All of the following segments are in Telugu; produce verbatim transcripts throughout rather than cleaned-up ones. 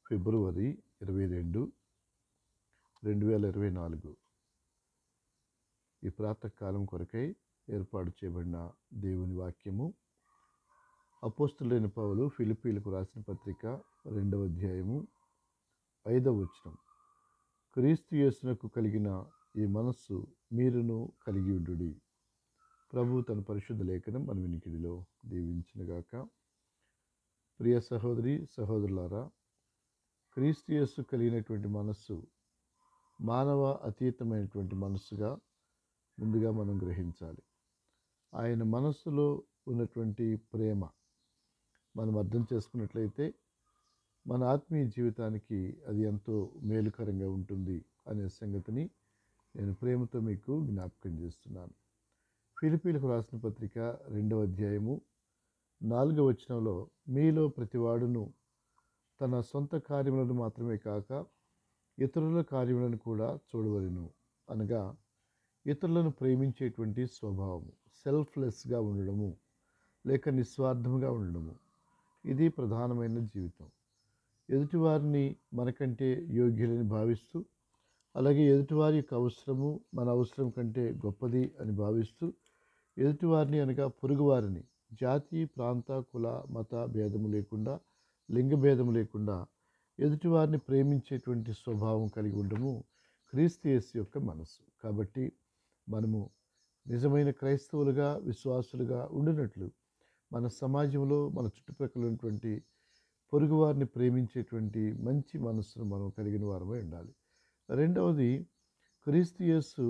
ఫిబ్రవరి ఇరవై రెండు రెండు వేల ఇరవై నాలుగు ఈ ప్రాతకాలం కొరకై ఏర్పాటు చేయబడిన దేవుని వాక్యము అపోస్తులైన పౌలు ఫిలిప్పీలకు రాసిన పత్రిక రెండవ అధ్యాయము ఐదవ వచనం. క్రీస్తు యేసునకు కలిగిన ఈ మనస్సు మీరును కలిగి ఉండుడి. ప్రభు తన పరిశుద్ధ లేఖనం మన వినికిడిలో దీవించునుగాక. ప్రియ సహోదరి సహోదరులారా, క్రీస్తు యేసు కలిగినటువంటి మనస్సు మానవ అతీతమైనటువంటి మనస్సుగా ముందుగా మనం గ్రహించాలి. ఆయన మనస్సులో ఉన్నటువంటి ప్రేమ మనం అర్థం చేసుకున్నట్లయితే మన ఆత్మీయ జీవితానికి అది ఎంతో మేలుకరంగా ఉంటుంది అనే సంగతిని నేను ప్రేమతో మీకు జ్ఞాపకం చేస్తున్నాను. ఫిలిప్పీలకు రాసిన పత్రిక రెండవ అధ్యాయము నాలుగవ వచనంలో, మీలో ప్రతివాడును తన సొంత కార్యములను మాత్రమే కాక ఇతరుల కార్యములను కూడా చూడవలెను. అనగా ఇతరులను ప్రేమించేటువంటి స్వభావము, సెల్ఫ్లెస్గా ఉండడము లేక నిస్వార్థంగా ఉండడము, ఇది ప్రధానమైన జీవితం. ఎదుటివారిని మనకంటే యోగ్యులని భావిస్తూ, అలాగే ఎదుటివారి యొక్క అవసరము మన అవసరం కంటే గొప్పది అని భావిస్తూ, ఎదుటివారిని అనగా పొరుగువారిని జాతి ప్రాంత కుల మత భేదము లేకుండా, లింగ భేదము లేకుండా ఎదుటివారిని ప్రేమించేటువంటి స్వభావం కలిగి ఉండము క్రీస్తు యేసు యొక్క మనస్సు. కాబట్టి మనము నిజమైన క్రైస్తవులుగా విశ్వాసులుగా ఉండినట్లు మన సమాజంలో మన చుట్టుప్రక్కల ఉన్నటువంటి పొరుగువారిని ప్రేమించేటువంటి మంచి మనస్సును మనం కలిగిన వారమై ఉండాలి. రెండవది, క్రీస్తు యేసు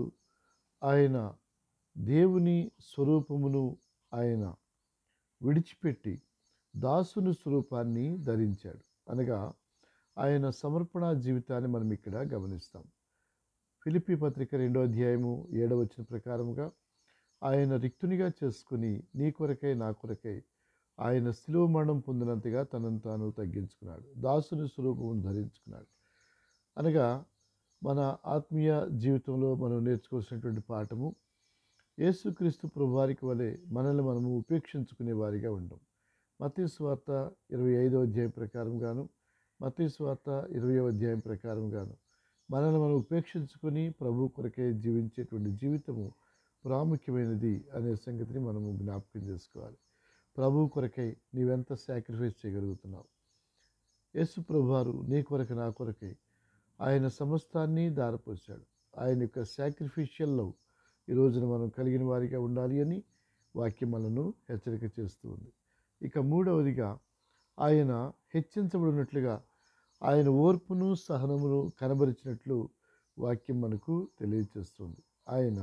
ఆయన దేవుని స్వరూపమును ఆయన విడిచిపెట్టి దాసుని స్వరూపాన్ని ధరించాడు. అనగా ఆయన సమర్పణ జీవితాన్ని మనం ఇక్కడ గమనిస్తాం. ఫిలిప్పీ పత్రిక రెండో అధ్యాయము ఏడవ వచనం ప్రకారముగా, ఆయన రిక్తునిగా చేసుకుని నీ కొరకై నా కొరకై ఆయన శిలువ మరణం పొందినంతగా తనను తాను తగ్గించుకున్నాడు, దాసుని స్వరూపమును ధరించుకున్నాడు. అనగా మన ఆత్మీయ జీవితంలో మనం నేర్చుకోవాల్సినటువంటి పాఠము, యేసుక్రీస్తు ప్రభువారికి వలె మనల్ని మనము ఉపేక్షించుకునే వారిగా ఉండం. మత్తయి సువార్త ఇరవై ఐదవ అధ్యాయం ప్రకారంగాను, మత్తయి సువార్త ఇరవయవ అధ్యాయం ప్రకారంగాను మనల్ని మనం ఉపేక్షించుకొని ప్రభు కొరకే జీవించేటువంటి జీవితము ప్రాముఖ్యమైనది అనే సంగతిని మనము జ్ఞాపకం చేసుకోవాలి. ప్రభు కొరకై నీవెంత సాక్రిఫైస్ చేయగలుగుతున్నావు? యేసు ప్రభువారు నీ కొరకు నా కొరకై ఆయన సమస్తాన్ని దారపోశాడు. ఆయన యొక్క సాక్రిఫిషియల్ లవ్ ఈ రోజున మనం కలిగిన వారిగా ఉండాలి అని వాక్యం మనను హెచ్చరిక చేస్తూ ఉంది. ఇక మూడవదిగా, ఆయన హెచ్చించబడినట్లుగా ఆయన ఓర్పును సహనమును కనబరిచినట్లు వాక్యం మనకు తెలియజేస్తుంది. ఆయన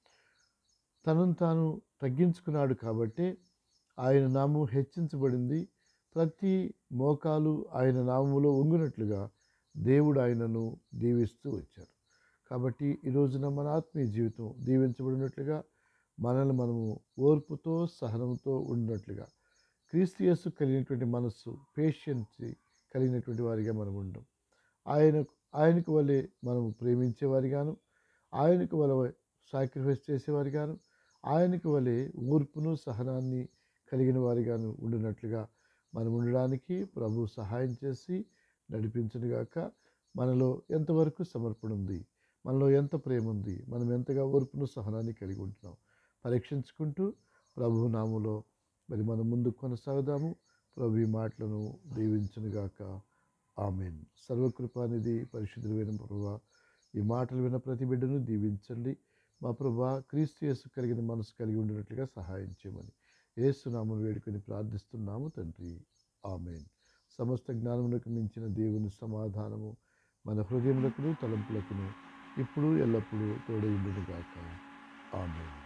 తనను తాను తగ్గించుకున్నాడు కాబట్టి ఆయన నామం హెచ్చించబడింది. ప్రతి మోకాలు ఆయన నామములో వంగునట్లుగా దేవుడు ఆయనను దీవిస్తూ వచ్చారు. కాబట్టి ఈ రోజున మన ఆత్మీయ జీవితం దీవించబడినట్లుగా, మనల్ని మనము ఓర్పుతో సహనంతో ఉన్నట్లుగా, క్రీస్తు యేసు కలిగినటువంటి మనస్సు పేషెన్సీ కలిగినటువంటి వారిగా మనం ఉండం. ఆయన ఆయనకు వలె మనము ప్రేమించేవారిగాను, ఆయనకు వలె సాక్రిఫైస్ చేసేవారిగాను, ఆయనకు వలె ఓర్పును సహనాన్ని కలిగిన వారిగాను ఉండినట్లుగా మనం ఉండడానికి ప్రభు సహాయం చేసి నడిపించునుగాక. మనలో ఎంతవరకు సమర్పణ ఉంది, మనలో ఎంత ప్రేమ ఉంది, మనం ఎంతగా ఓర్పును సహనాన్ని కలిగి ఉంటున్నాం పరీక్షించుకుంటూ ప్రభు నామములో మరి మనం ముందుకు కొనసాగుదాము. ప్రభు ఈ మాటలను దీవించునుగాక. ఆమేన్. సర్వకృపానిధి పరిశుద్ధుడైన ప్రభువా, ఈ మాటలు విన్న ప్రతి బిడ్డను దీవించండి. మా ప్రభువా, క్రీస్తు యేసు కలిగిన మనసు కలిగి ఉండినట్లుగా సహాయం చేయమని యేసు నామమున వేడుకొని ప్రార్థిస్తున్నాము తండ్రి. ఆమేన్. సమస్త జ్ఞానమునకు మించిన దేవుని సమాధానము మన హృదయములకును తలంపులకును ఇప్పుడు ఎల్లప్పుడూ తోడై ఉండునుగాక. ఆమేన్.